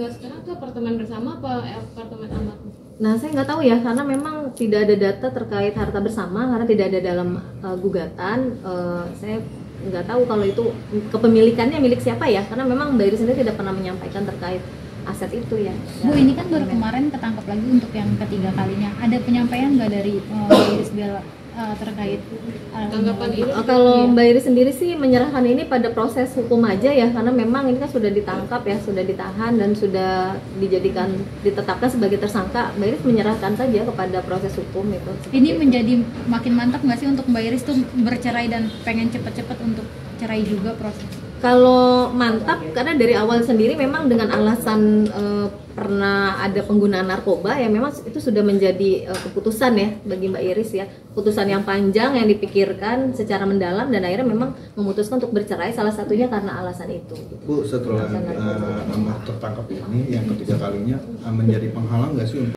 Enggak, sekarang tuh apartemen bersama apa apartemen amat? Nah, saya nggak tahu ya, karena memang tidak ada data terkait harta bersama, karena tidak ada dalam gugatan. Saya nggak tahu kalau itu kepemilikannya milik siapa ya, karena memang Mbak Iris sendiri tidak pernah menyampaikan terkait aset itu ya. Bu, ini kan baru kemarin ketangkap lagi untuk yang ketiga kalinya. Ada penyampaian nggak dari Mbak Iris Bella terkait Tanggapan Iris? Kalau Mbak Iris sendiri sih menyerahkan ini pada proses hukum aja ya, karena memang ini kan sudah ditangkap ya, sudah ditahan dan sudah ditetapkan sebagai tersangka. Mbak Iris menyerahkan saja kepada proses hukum itu. Ini menjadi makin mantap nggak sih untuk Mbak Iris tuh bercerai dan pengen cepet-cepet untuk cerai juga proses? Kalau mantap, karena dari awal sendiri memang dengan alasan pernah ada penggunaan narkoba ya, memang itu sudah menjadi keputusan ya bagi Mbak Iris ya, keputusan yang panjang yang dipikirkan secara mendalam dan akhirnya memang memutuskan untuk bercerai, salah satunya karena alasan itu. Bu, setelah tertangkap ini yang ketiga kalinya menjadi penghalang nggak sih